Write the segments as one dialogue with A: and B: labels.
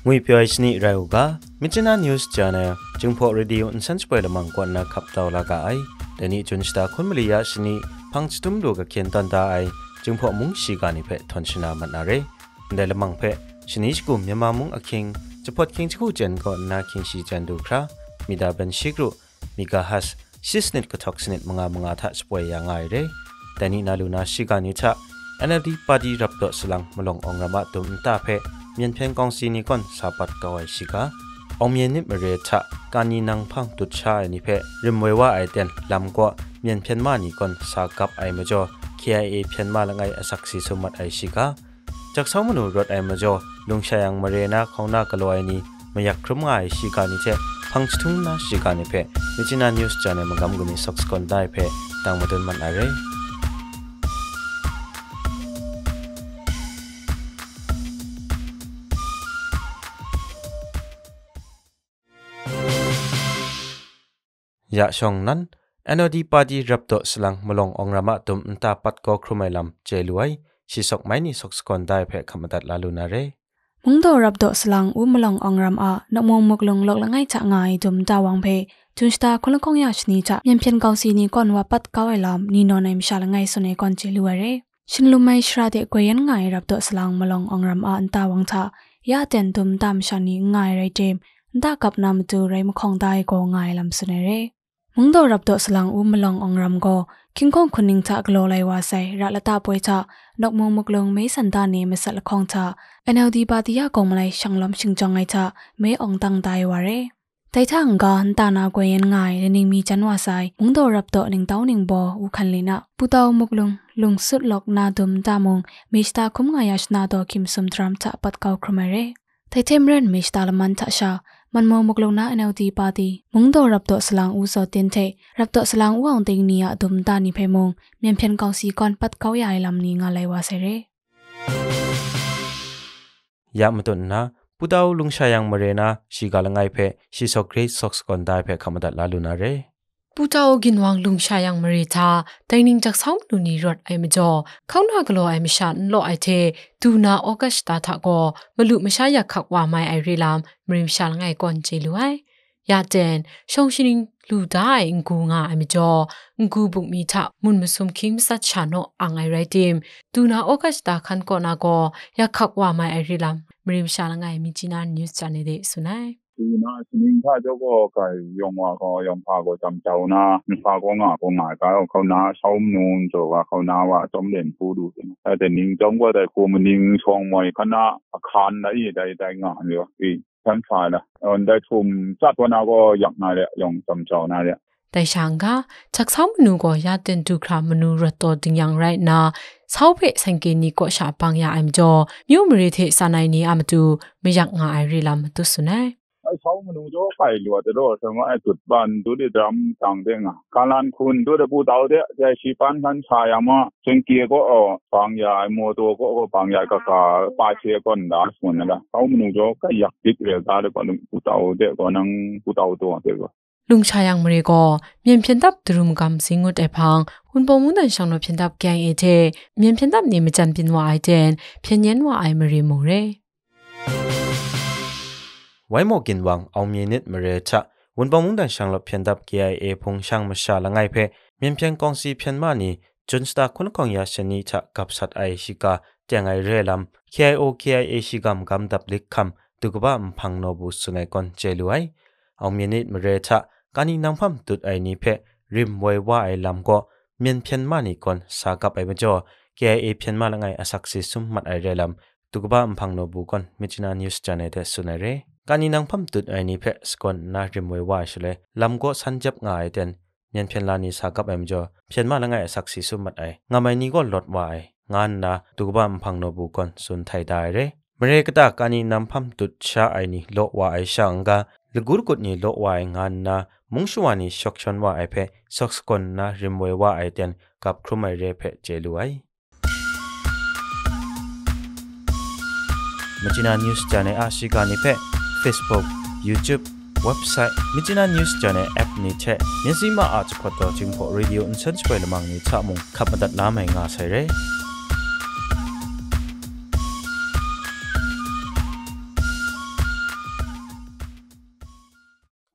A: งุยเปียชนิเรื่องก็มิจนานิวส์จานจึงพอเรดิโออินเซนส์ไปละมังกวนนักขับตาวลากาไอแต่นี่จนสตาคนมลียาชนิพังจุดมดูกับเขียนตันตาไอจึงพอมุงชีกานิเพทอนชนะมันอะไรแต่ละมังเพชนิชกุมยามามุงอคิงจะพอดคิงคู่เจนก่อนนาคิงชีจันดูครามีดาบันชิกรุมีกาฮัสซิสเน็ตกับท็อกซิเน็ตมังาทัสป่วยยังไงเร่แต่นี่นาลูนาชิกานิชะNLD ปาดีรับดอกสลังมาลงองระบะตุมตาเพเมียนเพียงกองซีนิก่อนสาปัดกอยชิกาองเมียนนิบเรชะการนีนังพังตุชานิเพริมไว้ว่าไอเดนลำกว่าเมียนเพียนมานิก่อนสากับไอมาจอ KIA เพียนมาละไงอสักซีสมัดไอชิกาจากสาวมนุษย์รถไอมาจอลุงชายังมาเรนาของนากลอยนี้มาอยากครุ่มไอชิกานิเจพังชุนนาชิกานิเพมิจินานิวส์จานมังกำกุนิสักสกอนได้เพตั้งมาตุนมันอะไรยาช่องนั้น NLD ปาดีรับดอกสลังมาลงองระมะตุมตาปัดก็ครุไมลำเจลวยชิสกไม่นี่สกสกอนได้เพคำตัดลาลูนาเร
B: มุงโดรับดอกสลังมาลงองรำนักมองมกลงหลอกละไงจะง่ายตุมตาวังเพจุนสตาคนละคงยาชนีจะยังเพียงเกาซีนี้ก่อนว่าปัดเกาไอลำนี่นอนในมิชาละไงส่วนในก่อนเจลวยเรฉันรู้ไหมชราเดกวยยันง่ายรับดอกสลังมาลงองรำตาวังทายาเต็นตุมตามชานี้ง่ายไรเจมตากับนำจูไรมุคงได้ก็ง่ายลำส่วนในเรมุงโดรับดอกสลังมาลงองรำก็คิงคงคนหนึ่งจะกลัวไรว่าใส่รัตตาป่วยจะดอกมงมกลงไม่สันตาเนมสัตละคงจะNLD ปาติยากงมาเลยช่างล้ำชิงจงไงจะไม่องตังตายวาเรแต่ถ้าอังกาตานากวยยันง่ายและนิ่งมีจันว่าใส่มุงโดรับดอกหนึ่งเต้าหนึ่งบออุคันเลนะปุตาวมกลงลงสุดหลอกนาดุมตามงมิสตาคุมงายาชนาดอคิมสมทรัมจะปัดเกาครมาเรแต่เทมเรนมิสตาละมันทะชามันมองมกลงนะ NLD ปาติมุงโดรับดอกสลางอูโซเตนเทรับดอกสลางอูองติงเนียดุมตานิเพมงเมียนเพียนกองสีก่อนปัดเกาใหญ่ลำนี้งาไลวาเซเร
A: ยามตุนนะปุตาวลุงชายังมาเรนาชิกาละไงเพชิสกเกรซอกสกอนได้เพคำตัดลาลูนาเร
C: ปุตาวกินวังลุงชายังมาเรทาแต่นิ่งจากสาวมนุนีรถไอมจ่อเขาหน้ากลัวไอมิชันโลไอเทดูนาออกัสตาทะกอมลุไม่ใช่อยากขักว่าไม่ไอรีลามมริมชาละไงก่อนเจลุไอยาเจนชงชินิงลูได้งูงาไอมจ่องูบุกมีทะมุนมาสมคิมสัชชาโนอังไอไรติมดูนาออกัสตาคันก่อนากออยากขักว่าไม่ไอรีลามมริมชาละไงมิจินานิวส์จานเดสุนัย
D: ดูนะชนิดถ้าเจ้าก็ไก่ยองว่าก็ยองพาก็จำเจ้านะมีพาก็ง่าก็หมายก็เขาหน้าเช่านูนจะว่าเขาหน้าว่าจอมเด่นผู้ดูแต่นิ่งจอมว่าแต่กูมันนิ่งช่องมวยคณะอาคารได้งานอยู่อีทั้งฝ่ายนะได้ทุ่มจัดวันนาก็อยากนาเลยยองจำเจ้านาเลย
C: แต่ช่างก็จากสาวมนุษย์ก็ยาเต็นดูครามนุษย์รัตโตดึงยังไรนะสาวเพสังเกตนี้ก็ชาปังยาอิมจ่อมิวมริเทสานายนี้อามาดูไม่อยากงาไอรีลามตุสุนัย
D: ไอ้เขามันดูโจ้ไก่หลวดแต่โดดสมมติไอ้จุดบ้านดูดิดรำต่างเด้งการลานคุณดูดิปูเตาเดะใจชีปันทันชายามาเชิงเกียก็ปังยาโมโตก็ปังยากะปาเชก่อนดาสมันนั่นแหละเขามันดูโจ้ก็อยากติดเรื่องการก็ปูเตาเดะก็นั่งปูเตาตัวเดะก็
C: ลุงชายังมรีก็เมียนเพียนดับตรุมกำสิงอุดไอพังคุณปมุนดันช่างนเพียนดับแกงเอเทเมียนเพียนดับนี่ไม่จันปินว่าไอเจนเพียนเย็นว่าไอมรีโมเร
A: ไว้หมกินวังเอามีนิดมาเรชะวันปมุงดันช่างลบเพียนดับ KIA พงช่างมาชาละไงเพเมียนเพียงกองซีเพียนมานี่จนสตาคนกองยาชนีชะกับสัตไอชิกาเตียงไอเรลำ KIA ชิกามกำดับลิกคำตุกบ้าพังโนบุสุนัยก่อนเจลุไอเอามีนิดมาเรชะการนี้นำพัมตุดไอนี้เพริมไว้ว่าไอลำก็เมียนเพียนมานี่ก่อนสากับไอมาจ่อ KIA เพียนมาละไงอสักซิซุมมัดไอเรลำตุกบ้าพังโนบุก่อนมิจนานิวส์จานเดสุนัยเรการนี้นังพัมตุดไอนี้เพสกอนนาริมไว้ว่าชเลยลำก็สันจับง่ายเต็นเมียนเพียนลานีสากับไอมจ่อเพียนมาละไงสักซิซุมมัดไองาไม่นี้ก็ลดว่าไองานนะตุกบ้าพังโนบุก่อนสุนไทยได้เรเมื่อก็ตาการนี้นำพัมตุดชาไอนี้โลว่าไอช่างกาลกุรกุดนี้โลว่าไองานนะมุงชวานีชกชนว่าไอเพสกสกอนนาริมไว้ว่าไอเต็นกับครุไมเรเพเจลุไอมิจินานิวส์จานอาชิกานิเพFacebook YouTube website มิจินานิวส์จานแอปนี้เช่ยังซีมาอาจจะพอต่อจึงพอ Radio อินเซนส์ไปละมังนี้ชะมุงขับมาตัดน้ำให้งาใส่เร่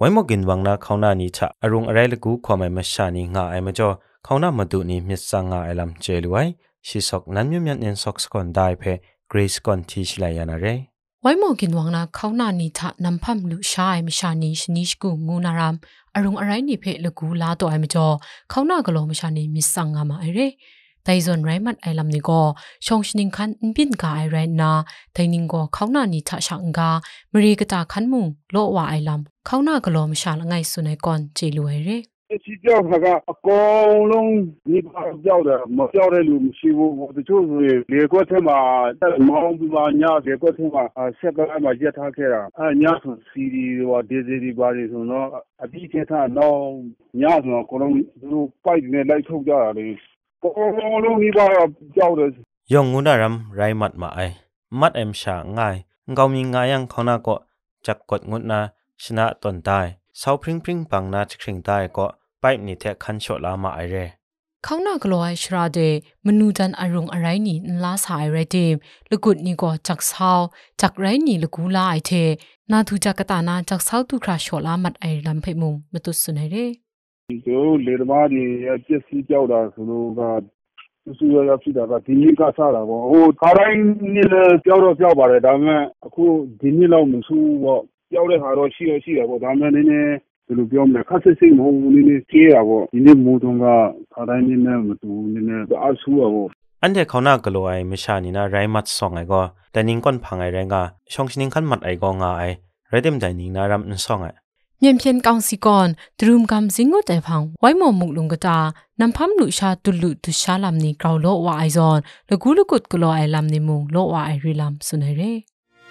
A: ไว้หมกินวังนาเขาหน้านี้ชะอรุณอะไรละกูความไม่มาชานีงาไอมาจ่อเขาหน้ามาดูนี้มิสังงาไอลำเจลไว้ชิสกนั้นมีเงินสกสกอนได้เพเกรซก่อนที่ชลายานาเร
C: ไว้หมกินวังนาเขาหน้านี้ทะนำพัมลุชายมิชานีชนิชกูงูนารามอรุณอะไรนี่เพละกูลาตัวไอมาจ่อเขาหน้ากะโลมิชานีมิสังงามาไอเร่แต่ส่วนไรมันไอลำนี้ก็ชงชนิงคันบินกาไอไรนาแต่นิงก็เขาหน้านี้ทะช่างกามรีกตาคันมุงโลว่าไอลำเขาหน้ากะโลมิชาละไงสุนัยก่อนเจลุไอเร่
D: 洗脚那个高龙，你把叫的没叫的路西部，我的就是连过天嘛，在忙不嘛，人家连过天嘛，下个俺嘛接他开了，人家是西的话，这的吧的说喏，第一天他喏，人家说可能就拜年来抽家的，高龙你把叫的。
A: ยองงูนารำไรมัดมาไอมัดเอ็มชาง่ายเกามีง่ายยังเขาหน้าก็จักกดงุดนาชนะตนได้เสาพริ้งพริ้งปังนาจะคริงได้ก็ไปนี่แทคันโชลามาไอเร่
C: เขาหน้ากลัวไอชราเดมนูจันอารมณ์อะไรนี่ลาสายไรเดมลกุดนี่ก็จักเสาจักไรนี่ลกูลาไอเทนาทูจักตานาจักเสาตุคราโชลามัดไอลำเพมุงมาตุสุนัยเร่
D: 就เลดมาดีเจ็ดสีเจ้าดาสุโลกาสุยาพิดากาดินิกาซาลาบ่โอ้คารายนี่เลยเจ้าတော့เจ้าပါတယ်ဒါပေမဲ့အခုဒီနေ့လောက်မဆိုးတော့เจ้าတဲ့ဟာတော့ရှိတယ်ပေါ့ဒါပေမဲ့နည်းနည်းဒီလိုပြောမယ်ခက်စစ်စစ်မဟုတ်ဘူးနည်းနည်းကျေးတာပေါ့ဒီနေ့မိုးတုံးကခါတိုင်းနည်းနည်းမတူနည်းနည်းအားဆူရပေါ့
A: อันเดเขาหน้ากลัวไอไม่ชานี่นะไรมัดสองไอก็แต่นิ่งก้นพังไอแรงก็ช่องชินิงขันมัดไอก็งาไอไรเต็มใจนิ่งนารำนสองไอ
C: เมียนเพียนกองสิกอนตรุมกำสิงอแต่พังไว้หมอมุกลุงกตานำพัมลุชาตุลุตุชาลำนี้กราวโลว่าไอซอนแล้วกูลุกุดกลัวไอลำนี้มุงโลว่าไอริลำสุนัยเร่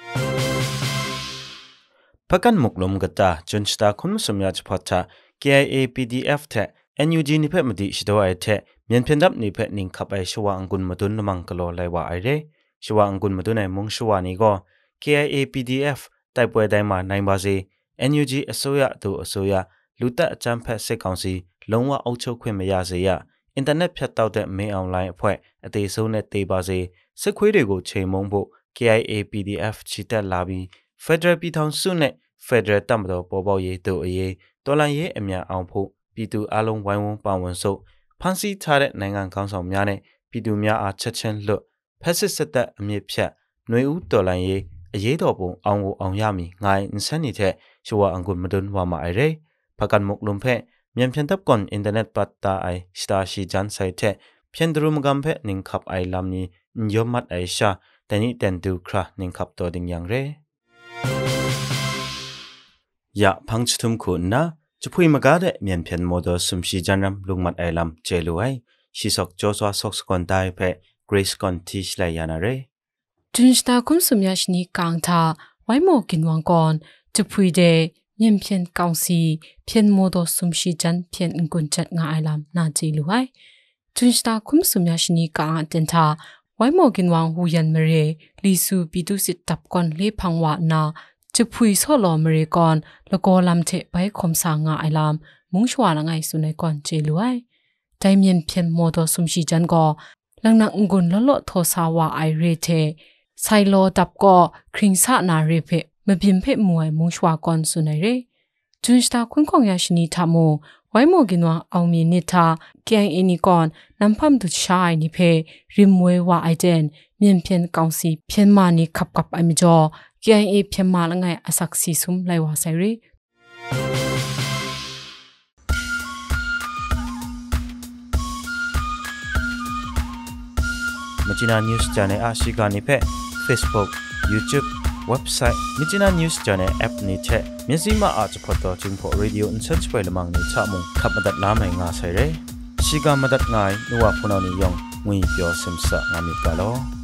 A: พักกันมุกลุงกตาจนสตาคุณสมยาจพอตา KIA PDF แท NUG นิเพมดิชโดไอแทเมียนเพียนดับนิเพนิงขับไอชวาอังกุนมาตุนมังกโลไลว่าไอเร่ชวาอังกุนมาตุนไอมุงชวานี้ก็ KIA PDF ไต่ป่วยได้มาในบาซีNUG อโซยาตัวอโซยาลุตะจำแพทย์เซกองซีลงว่าเอาโชคขึ้นมายาเสียอินเทอร์เน็ตพัดเตาแต่ไม่ออนไลน์พวยอติโซเนตตีบาซีสักคุยเรื่องกูเชมงบุ KIA PDF ชิตาลาบี Federal ปีทองสุเน Federal ตั้มตัวปอบเยตัวเยตัวลันเยอเมียเอาผู้ปีตูอารมณ์ไว้วงปาวันโซพันซีทาร์เรในงานกองสองมีเนี่ยปีตูมีอาชัดเชนลุเพชรสตะอเมียเพียหน่วยอุตตัวลันเยเยดอบุเอางูเอายามีง่ายอินเซนิเทชัวอังกุนมาดุนว่ามาไอเร่พักกันมุกลุมเพเมียนเพียนทับก่อนอินเทอร์เน็ตปัตตาไอสตาชีจันไซเทเพียนดรูมกัมเพนิงขับไอลำนี้ยอมมัดไอชาแต่นี่เต็นดูครานิงขับตัวดิ่งยังเร่ยาพังชุมขุนนะจะพูดมากาเดเมียนเพียนโมดสุมชีจันรำลุงมัดไอลำเจลุไอชีสกโจสวาสกสกอนได้เพเกรซก่อนที่ชลายานาเร่
C: จุนสตาคุณสมยาชนีกางทาไว้หมอกินวังก่อนจะพูดเดเมียนเพียนกางซีเพียนโมดสุมชีจันเพียนอิงกุนจัดงาไอลำนาจีลุไอจุนสตาคุณสมยาชนีกางเตนทาไว้หมอกินวังหูยันเมเรลิสูปีดุสิตับก่อนเล่พังวานาจะพูดโซโลเมเรก่อนแล้วก็ลำเทไปคมสางงาไอลำมุงชวาละไงสุนัยก่อนเจลุไอใจเมียนเพียนโมดสุมชีจันก็ลังนักอุกุนละโลโทสาวาไอเรเทไซโลดับก็คริงสะนาเรเพมาบิมเพมวยมุงชวากอนสุนัยเรจุนสตาคุณของยาชนีทาโมไว้โมกินว่าเอามีนิทาเกียงเอนิก่อนนำพัมดุชายนิเพริมวยว่าไอเดนเมียนเพียนกองสีเพียนมานิขับกับไอมิจอเกียงเอเพียนมาละไงอสักสีซุมไลว่าไซเร
A: มิจินานิวส์จานในอาชิกานิเพ Facebook YouTube เว็บไซต์มิจินานิวส์จานในแอปนี้เช่มีสิ่งมาอาจจะพอต่อจึงพอเรดิโออินเซนส์ไปละมังนี้ชะมุงขับมาดัดน้ำให้งาใส่เร่ชิกามาดัดง่ายนัวพวกเรานิยองงุยเปียวเซมสะงามิกาโล